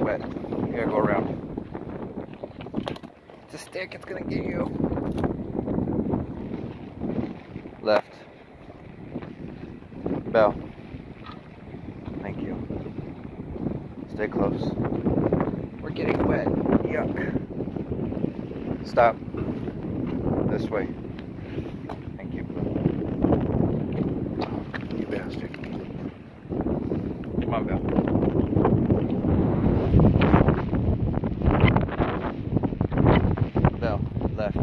wet. You gotta go around. It's a stick, it's gonna get you. Left. Bell. Thank you. Stay close. We're getting wet. Yuck. Stop. This way. Thank you. You bastard. Come on, Bell. Bell, left.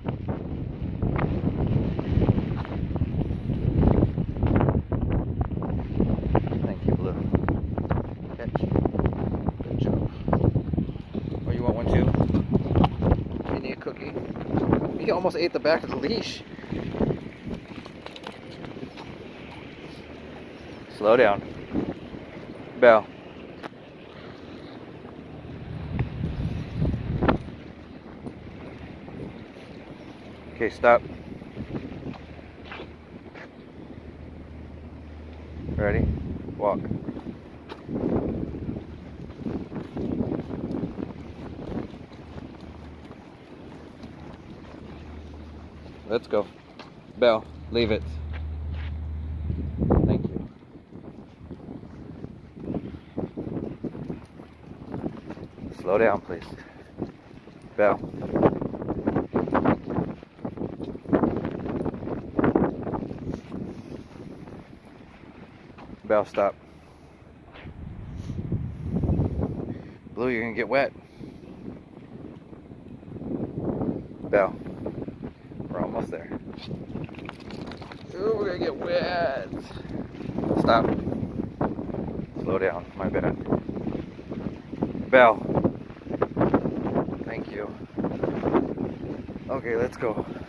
Thank you, Blue. Catch. Good job. Oh, you want one too? You need a cookie? He almost ate the back of the leash. Slow down. Bell. Okay, stop. Ready? Walk. Let's go. Bell, leave it. Thank you. Slow down, please. Bell. Bell, stop. Blue, you're gonna get wet. Bell. We're almost there. Ooh, we're gonna get wet. Stop. Slow down, my bad. Bell. Thank you. Okay, let's go.